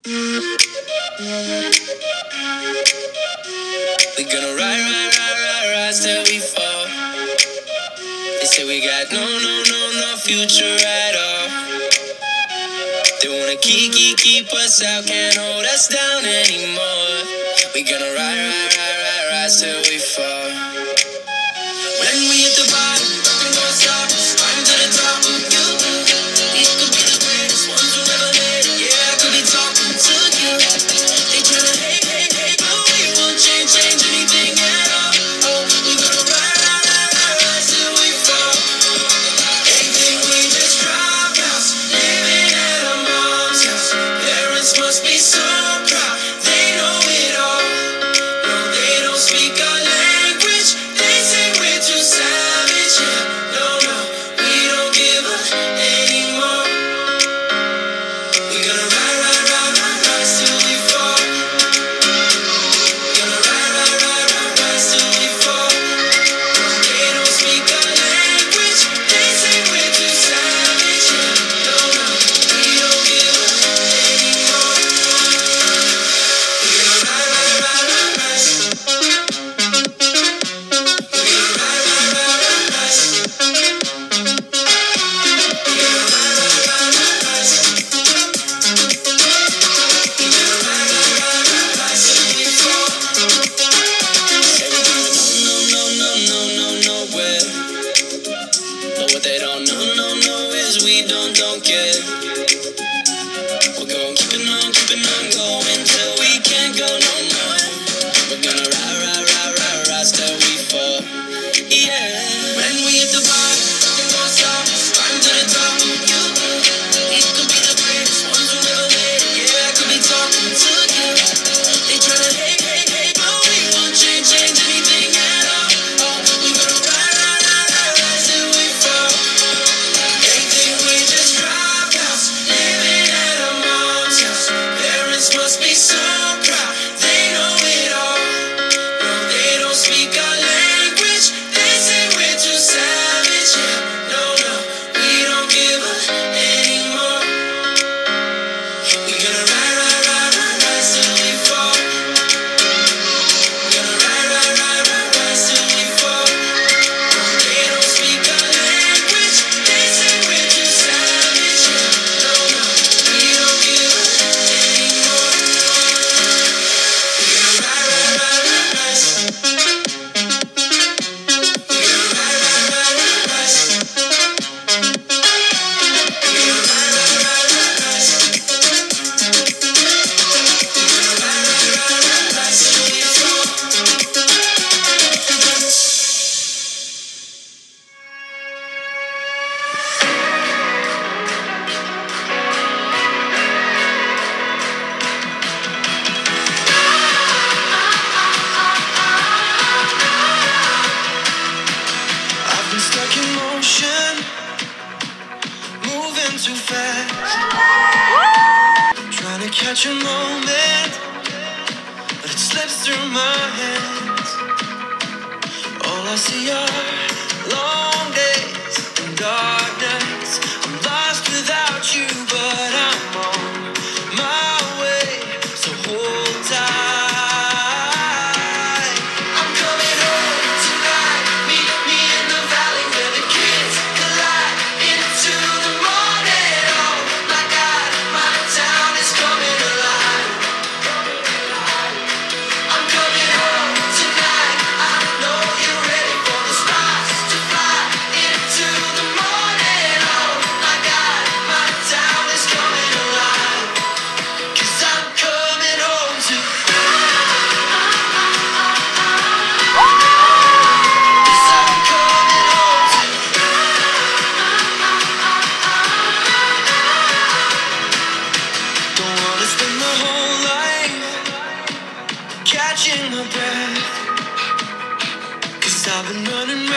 We gonna rise till we fall. They say we got no future at all. They wanna keep us out, can't hold us down anymore. We gonna rise till we fall. When we hit the bottom, nothing gonna stop us. Climb to the top of you. We could be the greatest ones who ever made it. Yeah, I could be talking to you. They tryna hate, but we won't change anything at all. Oh, we gonna rise till we fall. They think we just dropouts, living at our mom's house. Parents must be so proud, they know it all. No, they don't speak our language. They say we're too savage. Yeah, no, we don't give up anymore. We gonna rise till we fall. Gonna rise till we fall. They don't speak our language. They say we're too savage. Yeah, no, we don't give up anymore. We gonna rise. We gonna rise. We gonna rise. We gonna rise till we fall. Say we're going nowhere. But what they don't know is we don't care. We're going keeping on going till we can't go no more. We're gonna rise till we fall. Yeah. When we hit the bottom, nothing gonna stop us. Climb to the top of you. We could be the greatest ones who ever made it. Yeah, I could be talking to you. They tryna hate, but we won't change anything at all. Oh, we gonna rise till we fall. They think we just dropouts, living at our mom's house. Parents must be so proud, they know it all. No, they don't speak our language. They say we're too savage. Yeah, no, we don't give up anymore. We gonna rise till we fall. Gonna rise till we fall. They don't speak our language. They say we're too savage. Yeah, no, we don't give up anymore. We gonna rise. We gonna rise. We gonna rise till we fall. I've been stuck in motion, moving too fast, trying to catch a moment, but it slips through my hands. All I see are long days and dark nights. I'm lost without you, but I'm on my way, so hold tight. I'm coming home tonight. Meet me in the valley where the kids collide into the morning. Oh my God, my town is coming alive. I'm coming home tonight. I know you're ready for the stars to fly into the morning. Oh my God, my town is coming alive. 'Cause I'm coming home to. 'Cause I'm coming home to. Don't wanna spend my whole life catching my breath. 'Cause I've been running